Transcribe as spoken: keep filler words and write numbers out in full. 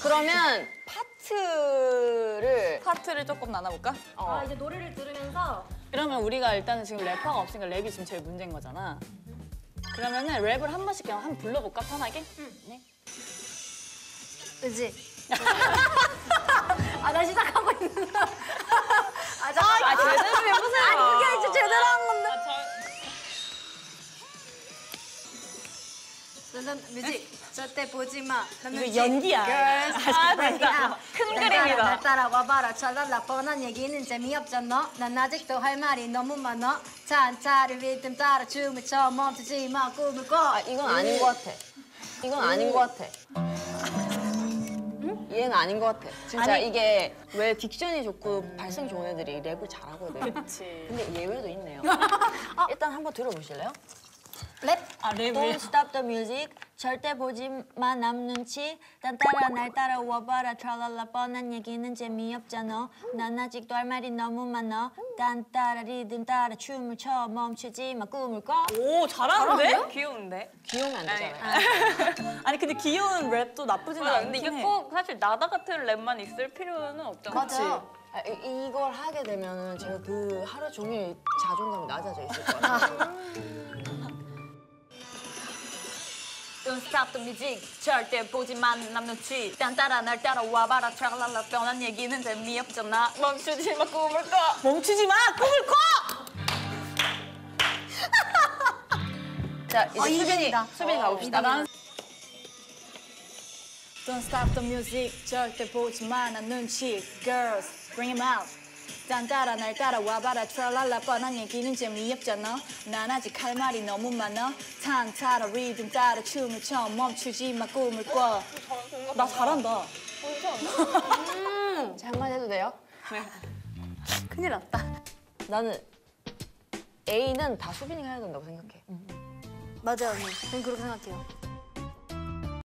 그러면 파트를 파트를 조금 나눠볼까? 어. 아, 이제 노래를 들으면서 그러면 우리가 일단은 지금 래퍼가 없으니까 랩이 지금 제일 문제인 거잖아. 그러면은 랩을 한 번씩 그냥 한번 불러볼까, 편하게? 응. 네. 그지? 아, 나 시작하고 있는데. 아, 잠깐만. 아, 제대로 해보세요. 아니, 그게 진짜 제대로 한 건데. 아, 저... 너는 뮤직 절대 보지 마. 이거 연기야. Girls, 아, break it 진짜. out. 큰 날 그림이다. 따라, 날 따라와봐라. 찰랄라 뻔한 얘기는 재미없잖아. 난 아직도 할 말이 너무 많아. 찬차를 리듬 따라 춤을 춰. 멈추지 마, 꿈을 꿔. 아, 이건 아닌 것 같아. 이건 아닌 것 같아. 응? 얘는 아닌 것 같아. 진짜 아니. 이게 왜 딕션이 좋고 발성 좋은 애들이 랩을 잘하거든. 그치. 근데 예외도 있네요. 일단 한번 들어보실래요? 랩? 아, 랩을. Don't stop the music. 절대 보지 마 남 눈치. 난 따라 날 따라와봐라. 트랄랄라 뻔한 얘기는 재미없잖아. 난 아직도 할 말이 너무 많아. 난 따라 리듬 따라 춤을 춰. 멈추지 마 꿈을 꿔. 오, 잘하는데? 귀여운데? 귀여우면 안 되잖아요. 아니, 근데 귀여운 랩도 나쁘진 맞아, 않긴 근데 이게 해. 꼭 사실 나다 같은 랩만 있을 필요는 없잖아. 맞아. 아, 이, 이걸 하게 되면은 제가 그 하루 종일 자존감이 낮아져 있을 것 같아요. Don't stop the music. 절대 보지 마 남 눈치. 난 따라 날 따라와봐라. 트랄랄라 뻔한 얘기는 재미없잖아. 멈추지 마 꿈을 꿔. 멈추지 마! 꿈을 꿔! 자, 이제 어, 수빈이, 이등이다. 수빈이 가봅시다. 난 Don't stop the music. 절대 보지 마 난 눈치. Girls, bring him out. 난 따라 날 따라와봐라. 트랄랄라 뻔한 얘기는 재미없잖아. 난 아직 할 말이 너무 많아. 탄 따라 리듬 따라 춤을 춰. 멈추지 마 꿈을 꿔. 나 잘한다. 자, 한마디 해도 돼요? 큰일 났다. 나는 A는 다 수빈이가 해야 된다고 생각해. 맞아요, 언니. 저는 그렇게 생각해요.